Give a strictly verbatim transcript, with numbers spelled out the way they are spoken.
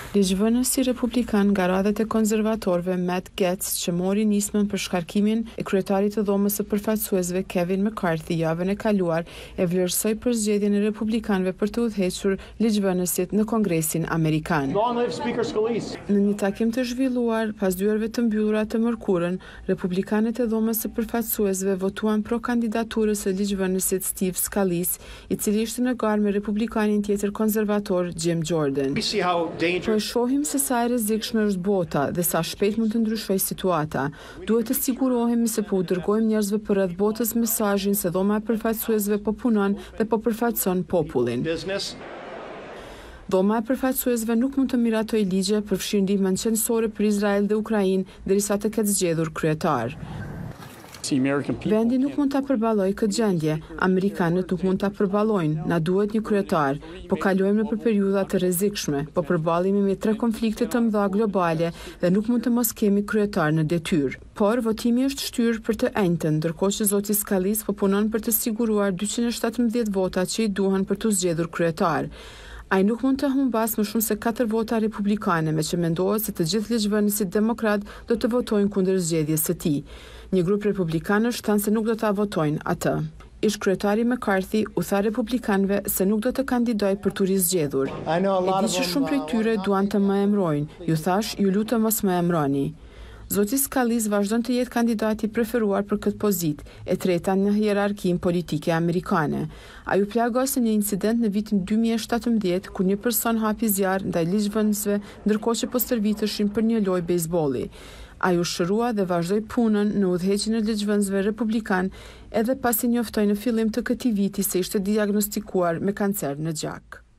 Ligjvënësi republikan nga radhët e konservatorëve Matt Gaetz, që mori nismën për shkarkimin e kryetarit të dhomës së përfaqësuesve Kevin McCarthy javën e kaluar, e vlerësoi përzgjedhjen e republikanëve për të udhëhequr ligjvënësit në Kongresin Amerikan. Në një takim të zhvilluar pas dyerve të mbyllura të mërkurën, republikanët e dhomës së përfaqësuesve votuan pro kandidaturës së ligjvënësit Steve Scalise, i cili ishte në garë me republikanin tjetër konservator Jim Jordan. Po e shohim se sa e rrezikshme është bota dhe sa shpejt mund të ndryshojë situata. Duhet të sigurohemi se po u dërgojmë njerëzve përreth botës mesazhin se dhoma e përfaqësuesve po punon dhe po përfaqëson popullin. Dhoma e përfaqësuesve nuk mund të miratojë ligje për fshirë ndihmën qendrore për Izrael dhe Ukrainë derisa të ketë zgjedhur kryetar. Vendi nuk mund ta përballojë këtë gjendje, amerikanët nuk mund ta përballojnë, na duhet një kryetar, po kalojmë nëpër periudha të rrezikshme, po përballemi me tre konflikte të mëdha globale dhe nuk mund të mos kemi kryetar në detyrë. Por votimi është shtyrë për të enjtën, ndërkohë që zoti Scalise po punon për të siguruar dyqind e shtatëmbëdhjetë votat që i duhen për të zgjedhur kryetar. Ai nuk mund të humbas më shumë se katër vota republikane, me që mendohet se të gjithë ligjvënësit demokrat do të votojnë kundër zgjedhjes së tij. Një grup republikanësh thanë se nuk do ta votojnë atë. Ish kryetari McCarthy u tha republikanëve se nuk do të kandidojë për të rizgjedhur. E di që shumë prej tyre duan të më emrojnë. Ju thash, ju lutem mos më emroni. Zoti Scalise vazhdon të jetë kandidati preferuar për këtë pozitë, e treta në hierarkinë politike amerikane. Ai u plagosë në një incident në vitin dy mijë e shtatëmbëdhjetë kur një person hapi zjarr ndaj ligjvënësve ndërkohë që po stërviteshin për një lojë bejsbolli. Ai u shërua dhe vazhdoi punën në udhëheqjen e ligjvënësve republikan edhe pasi njoftoi në fillim të këtij viti se ishte diagnostikuar me kancer në gjak.